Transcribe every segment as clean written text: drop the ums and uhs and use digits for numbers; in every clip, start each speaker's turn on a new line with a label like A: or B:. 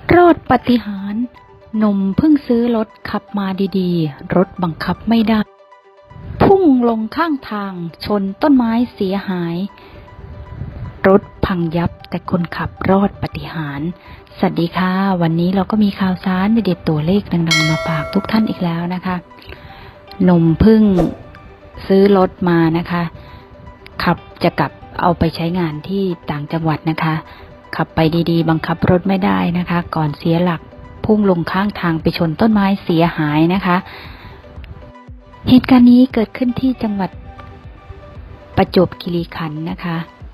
A: รอดปาฏิหาริย์หนุ่มเพิ่งซื้อรถขับมาดีๆรถบังคับไม่ได้พุ่งลงข้างทางชนต้นไม้เสียหายรถพังยับแต่คนขับรอดปาฏิหาริย์สวัสดีค่ะวันนี้เราก็มีข่าวสารเด็ดๆตัวเลขดังๆมาฝากทุกท่านอีกแล้วนะคะหนุ่มเพิ่งซื้อรถมานะคะขับจะกลับเอาไปใช้งานที่ต่างจังหวัดนะคะขับไปดีๆบังคับรถไม่ได้นะคะก่อนเสียหลักพุ่งลงข้างทางไปชนต้นไม้เสียหายนะคะเหตุการณ์นี้เกิดขึ้นที่จังหวัดประจวบคีรีขันธ์นะคะ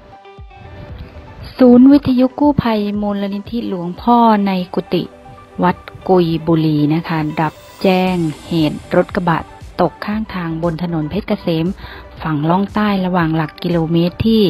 A: ศูนย์วิทยุกู้ภัยมูลนิธิหลวงพ่อในกุฏิวัดกุยบุรีนะคะรับแจ้งเหตุรถกระบะตกข้างทางบนถนนเพชรเกษมฝั่งล่องใต้ระหว่างหลักกิโลเมตรที่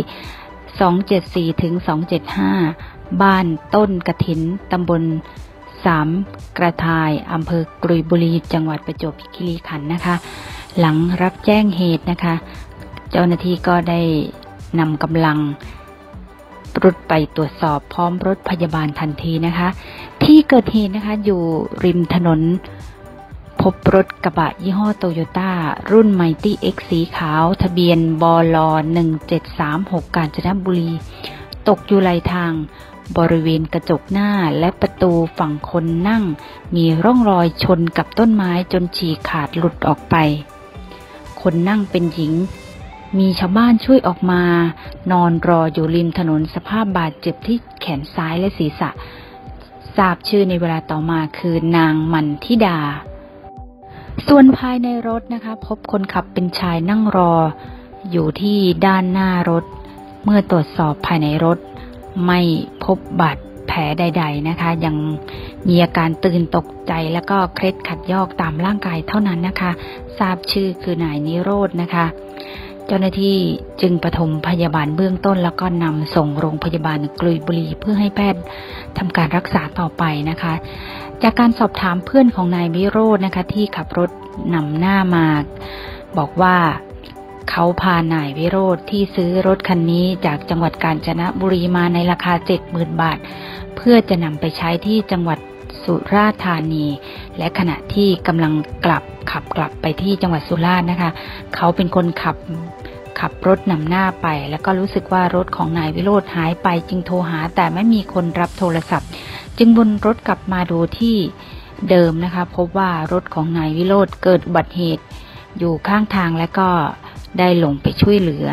A: 274ถึง275บ้านต้นกฐินตำบลสามกระทายอำเภอกุยบุรีจังหวัดประจวบคีรีขันธ์นะคะหลังรับแจ้งเหตุนะคะเจ้าหน้าที่ก็ได้นำกำลังรุดไปตรวจสอบพร้อมรถพยาบาลทันทีนะคะที่เกิดเหตุนะคะอยู่ริมถนนพบรถกระบะยี่ห้อโตโยต้ารุ่นไมตี้เอ็กซ์สีขาวทะเบียนบล1736กาญจนบุรีตกอยู่ไหลทางบริเวณกระจกหน้าและประตูฝั่งคนนั่งมีร่องรอยชนกับต้นไม้จนฉีกขาดหลุดออกไปคนนั่งเป็นหญิงมีชาวบ้านช่วยออกมานอนรออยู่ริมถนนสภาพบาดเจ็บที่แขนซ้ายและศีรษะทราบชื่อในเวลาต่อมาคือนางมันทิดาส่วนภายในรถนะคะพบคนขับเป็นชายนั่งรออยู่ที่ด้านหน้ารถเมื่อตรวจสอบภายในรถไม่พบบาดแผลใดๆนะคะยังมีอาการตื่นตกใจแล้วก็เคล็ดขัดยอกตามร่างกายเท่านั้นนะคะทราบชื่อคือนายนิโรธนะคะเจ้าหน้าที่จึงปฐมพยาบาลเบื้องต้นแล้วก็นำส่งโรงพยาบาลกุยบุรีเพื่อให้แพทย์ทำการรักษาต่อไปนะคะจากการสอบถามเพื่อนของนายวิโรจน์นะคะที่ขับรถนำหน้ามาบอกว่าเขาพานายวิโรจน์ที่ซื้อรถคันนี้จากจังหวัดกาญจนบุรีมาในราคา 70,000 บาทเพื่อจะนำไปใช้ที่จังหวัดสุราษฎร์ธานีและขณะที่กำลังขับกลับไปที่จังหวัดสุราษฎร์นะคะเขาเป็นคนขับรถนำหน้าไปแล้วก็รู้สึกว่ารถของนายวิโรจน์หายไปจึงโทรหาแต่ไม่มีคนรับโทรศัพท์จึงวนรถกลับมาดูที่เดิมนะคะพบว่ารถของนายวิโรจน์เกิดอุบัติเหตุอยู่ข้างทางและก็ได้ลงไปช่วยเหลือ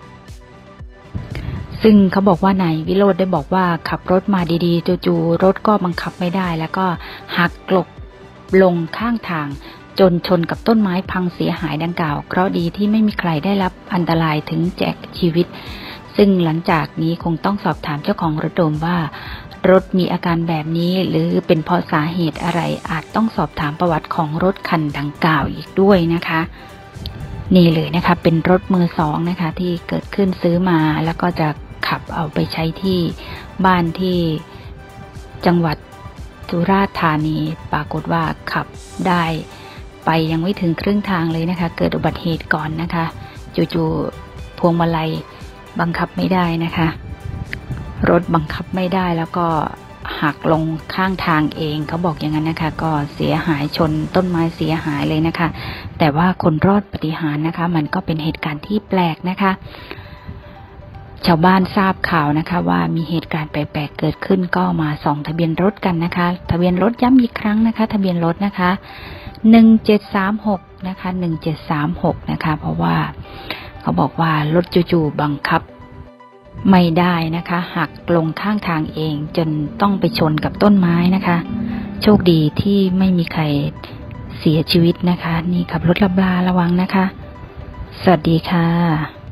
A: ซึ่งเขาบอกว่านายวิโรจน์ได้บอกว่าขับรถมาดีๆจู่ๆรถก็บังคับไม่ได้แล้วก็หักหลบลงข้างทางจนชนกับต้นไม้พังเสียหายดังกล่าวเพราะดีที่ไม่มีใครได้รับอันตรายถึงแก่ชีวิตซึ่งหลังจากนี้คงต้องสอบถามเจ้าของรถโดมว่ารถมีอาการแบบนี้หรือเป็นเพราะสาเหตุอะไรอาจต้องสอบถามประวัติของรถคันดังกล่าวอีกด้วยนะคะนี่เลยนะคะเป็นรถมือสองนะคะที่เกิดขึ้นซื้อมาแล้วก็จะขับเอาไปใช้ที่บ้านที่จังหวัดสุราษฎร์ธานีปรากฏว่าขับได้ไปยังไม่ถึงครึ่งทางเลยนะคะเกิดอุบัติเหตุก่อนนะคะจู่ๆพวงมาลัยบังคับไม่ได้นะคะรถบังคับไม่ได้แล้วก็หักลงข้างทางเองเขาบอกอย่างนั้นนะคะก็เสียหายชนต้นไม้เสียหายเลยนะคะแต่ว่าคนรอดปาฏิหาริย์นะคะมันก็เป็นเหตุการณ์ที่แปลกนะคะชาวบ้านทราบข่าวนะคะว่ามีเหตุการณ์แปลกๆเกิดขึ้นก็มาส่องทะเบียนรถกันนะคะทะเบียนรถย้ำอีกครั้งนะคะทะเบียนรถนะคะ1736นะคะ1736นะคะเพราะว่าเขาบอกว่ารถจู่ๆบังคับไม่ได้นะคะหักลงข้างทางเองจนต้องไปชนกับต้นไม้นะคะโชคดีที่ไม่มีใครเสียชีวิตนะคะนี่ขับรถระวังนะคะสวัสดีค่ะ